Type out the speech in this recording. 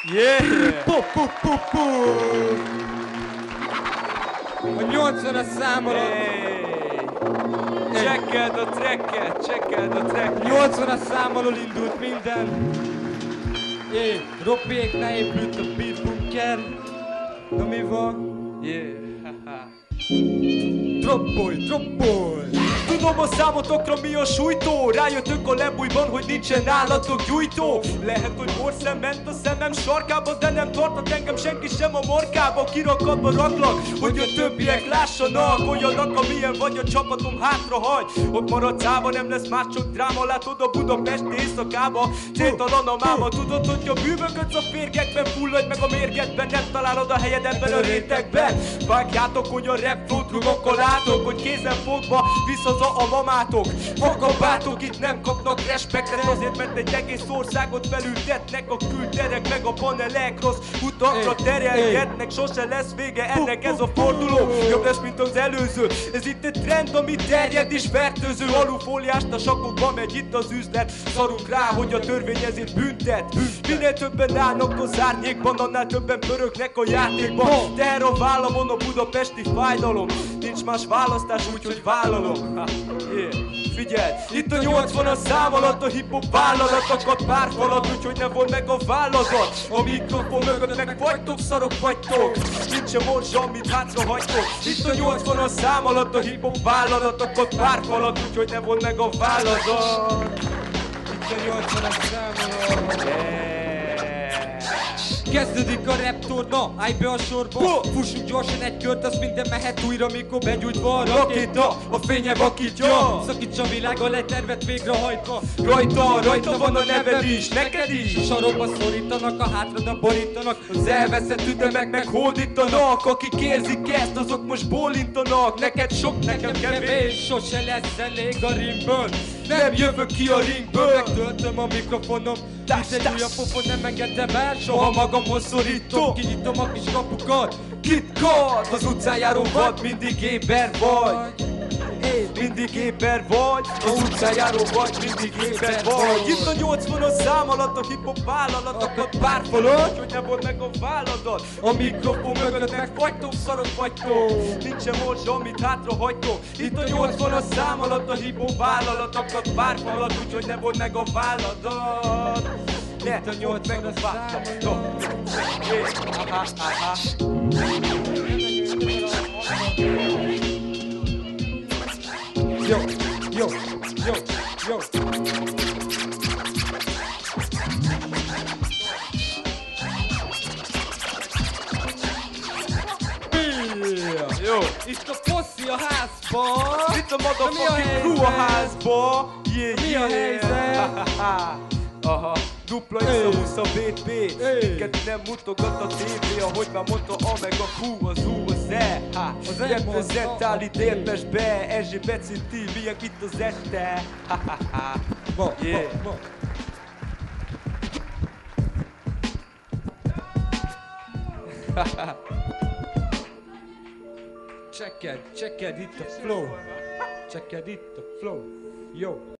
Yeah! Pu. A 80-as számolom. Csekkeld a tracket, csekkeld a tracket. 80-as számolól indult minden. Roppéknál épült a beat bunker. Na mi van? Yeah! Drop-boy. Tudom a számotokra mi a sújtó. Rájöttök a lebújban, hogy nincsen nálatok gyújtó. Lehet, hogy porszem ment a szemem sarkába, de nem tartott engem senki sem a markába. Kirakatba raklak, hogy a többiek lássanak. Olyanak, amilyen vagy, a csapatom hátrahagy. Ott maradsz állva, nem lesz más, csak dráma. Látod a Budapest éjszakába. Céltalan a máma, tudod, hogy a bűvögödsz a férgekben. Fulladj meg a mérgetben, nem találod a helyed ebben a rétegben. Vágjátok, hogy a rap flót rugokkal látok, hogy kézen fogva visszaza a mamátok. Fakabátok, itt nem kapnak respektet, azért mert egy egész országot felültetnek a külterek meg a panelek. Rossz utakra terelgetnek, sose lesz vége ennek ez a forduló. Jobb lesz, mint az előző. Ez itt egy trend, ami terjed és fertőző. Alufóliást a sakokba megy itt az üzlet. Szarunk rá, hogy a törvény ezért büntet. Minél többen állnak az árnyékban, annál többen pörögnek a játékban. Teher a vállamon a budapesti fájdalom. Nincs más választás, úgyhogy vállalom. Figyelj, itt a 80-as szám alatt a hip-hop vállalatokat párfalat, úgyhogy ne vondd meg a válladat. A mikrofon mögött meg vagytok, szarok vagytok. Nincs a morzsa, amit hátra hagytok. Itt a 80-as szám alatt a hip-hop vállalatokat párfalat, úgyhogy ne vondd meg a válladat. Itt a 80-as számolom. Kezdődik a rap torna, állj be a sorba. Fussunk gyorsan egy kört, az minden mehet újra, mikor begyújtva a rakéta. A fénye vakítja, szakítsa a világgal egy tervet végrehajtva. Rajta van a neved is, neked is. A sarokba szorítanak, a hátrada borítanak. Az elveszett ütemek meg hódítanak. Akik érzik ezt, azok most bólintanak. Neked sok, nekem kevés. Sose lesz elég a ringből. Nem jövök ki a ringből. Megtöltöm a mikrofonom. Itt egy újabb pofon, nem engedem el. Soha magamhoz szorítom, kinyitom a kis kapukat. KitKat, az utcán járó vad, mindig éber vagy. Mindig éber vagy, az utcán járó vagy, mindig éber vagy. Itt a 80-as szám alatt a hip-hop vállalatokat párfolod, hogy ne vondd meg a válladat. A mikrofon mögött meg vagytok, szarok vagytok. Nincsen morzsa, amit hátra hagytok. Itt a 80-as szám alatt a hip-hop vállalatokat párfolod, úgyhogy ne vondd meg a válladat. Itt a 80-as számolom. Yo. Jó. Itt a posszi a házba. Itt a motherfucking crew a házba. Mi a helyzet? Aha, dupla X a BP. Minket nem mutogat a TV, ahogy már mondta a meg a Q, az U, az E. Reprezentál itt Érmesbe, Erzsébet City, milyen itt az este. Checked itt a flow. Checked itt a flow. Yo.